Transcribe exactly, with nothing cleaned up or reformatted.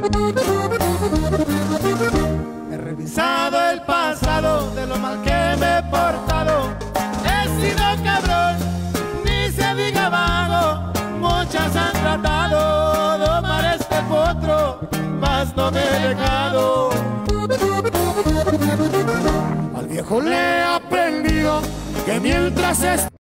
He revisado el pasado de lo mal que me he portado. He sido cabrón, ni se diga vago. Muchas han tratado de domar este potro, mas no me he dejado. Al viejo le he aprendido que mientras es